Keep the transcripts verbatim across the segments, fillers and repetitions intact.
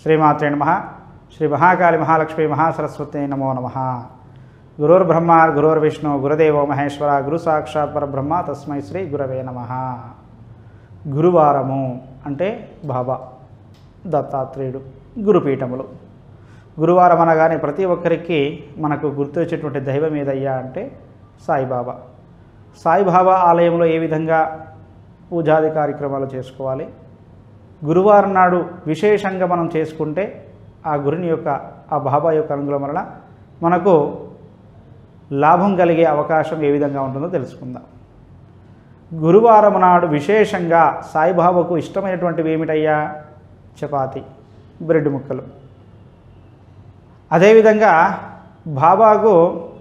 శ్రీమాత్రే నమః. శ్రీ మహాకాళి మహాలక్ష్మి మహాసరస్వతి నమో నమః. గురుర్బ్రహ్మ గురుర్విష్ణు గురుదేవో మహేశ్వర గురు సాక్షాత్ పరబ్రహ్మ తస్మై శ్రీ గురవే నమః. గురువారము అంటే బాబా దత్తాత్రేయుడు గురుపీఠములు. గురువారం అనగానే ప్రతి ఒక్కరికి మనకు గుర్తొచ్చేటువంటి దైవం ఏదయ్యా అంటే సాయిబాబా. సాయిబాబా ఆలయంలో ఏ విధంగా పూజాది కార్యక్రమాలు చేసుకోవాలి, గురువారం నాడు విశేషంగా మనం చేసుకుంటే ఆ గురుని యొక్క ఆ బాబా యొక్క అనుగ్రహం వలన మనకు లాభం కలిగే అవకాశం ఏ విధంగా ఉంటుందో తెలుసుకుందాం. గురువారం నాడు విశేషంగా సాయిబాబాకు ఇష్టమైనటువంటివి ఏమిటయ్యా? చపాతి, బ్రెడ్ ముక్కలు. అదేవిధంగా బాబాకు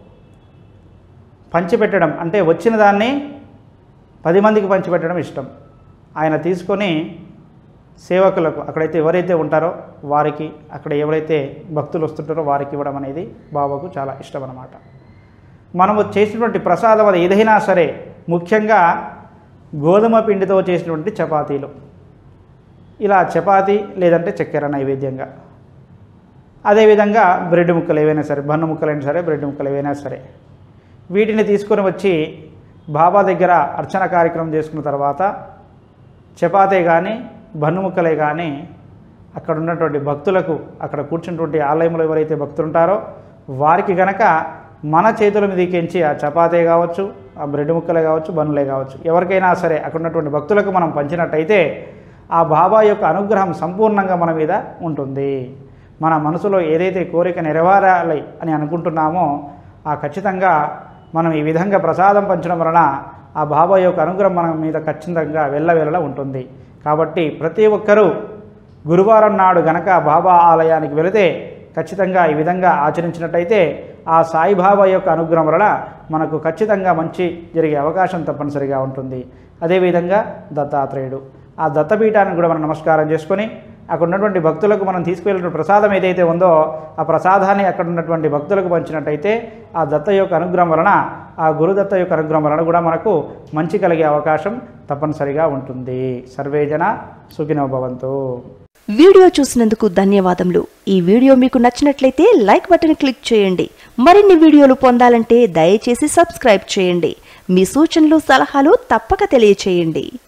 పంచిపెట్టడం అంటే వచ్చిన దాన్ని పది మందికి పంచిపెట్టడం ఇష్టం. ఆయన తీసుకొని సేవకులకు అక్కడైతే ఎవరైతే ఉంటారో వారికి, అక్కడ ఎవరైతే భక్తులు వస్తుంటారో వారికి ఇవ్వడం అనేది బాబాకు చాలా ఇష్టం అన్నమాట. మనము చేసినటువంటి ప్రసాదం అది ఏదైనా సరే, ముఖ్యంగా గోధుమ పిండితో చేసినటువంటి చపాతీలు, ఇలా చపాతీ లేదంటే చక్కెర నైవేద్యంగా. అదేవిధంగా బ్రెడ్ ముక్కలు ఏవైనా సరే, బన్ను ముక్కలైనా సరే, బ్రెడ్ ముక్కలు ఏవైనా సరే, వీటిని తీసుకొని వచ్చి బాబా దగ్గర అర్చన కార్యక్రమం చేసుకున్న తర్వాత చపాతీ కానీ బన్ను ముక్కలే కానీ అక్కడ ఉన్నటువంటి భక్తులకు, అక్కడ కూర్చున్నటువంటి ఆలయంలో ఎవరైతే భక్తులు ఉంటారో వారికి గనక మన చేతుల మీదకించి ఆ చపాతీ కావచ్చు, ఆ బ్రెడ్ ముక్కలే కావచ్చు, బన్నులే కావచ్చు, ఎవరికైనా సరే అక్కడ ఉన్నటువంటి భక్తులకు మనం పంచినట్టయితే ఆ బాబా యొక్క అనుగ్రహం సంపూర్ణంగా మన మీద ఉంటుంది. మన మనసులో ఏదైతే కోరిక నెరవేరాలి అని అనుకుంటున్నామో ఆ ఖచ్చితంగా మనం ఈ విధంగా ప్రసాదం పంచడం వలన ఆ బాబా యొక్క అనుగ్రహం మన మీద ఖచ్చితంగా వెళ్ళవేళలా ఉంటుంది. కాబట్టి ప్రతి ఒక్కరూ గురువారం నాడు గనక బాబా ఆలయానికి వెళితే ఖచ్చితంగా ఈ విధంగా ఆచరించినట్టయితే ఆ సాయిబాబా యొక్క అనుగ్రహం వలన మనకు ఖచ్చితంగా మంచి జరిగే అవకాశం తప్పనిసరిగా ఉంటుంది. అదేవిధంగా దత్తాత్రేయుడు, ఆ దత్తపీఠానికి కూడా మనం నమస్కారం చేసుకొని అక్కడ ఉన్నటువంటి భక్తులకు మనం తీసుకువెళ్ళిన ప్రసాదం ఏదైతే ఉందో ఆ ప్రసాదాన్ని అక్కడ ఉన్నటువంటి భక్తులకు పంచినట్టయితే ఆ దత్త యొక్క అనుగ్రహం వలన, ఆ గురుదత్త యొక్క అనుగ్రహం వలన కూడా మనకు మంచి కలిగే అవకాశం తప్పనిసరిగా ఉంటుంది. సర్వేజన సుఖినో భవంతు. వీడియో చూసినందుకు ధన్యవాదములు. ఈ వీడియో మీకు నచ్చినట్లయితే లైక్ బటన్ క్లిక్ చేయండి. మరిన్ని వీడియోలు పొందాలంటే దయచేసి సబ్స్క్రైబ్ చేయండి. మీ సూచనలు సలహాలు తప్పక తెలియచేయండి.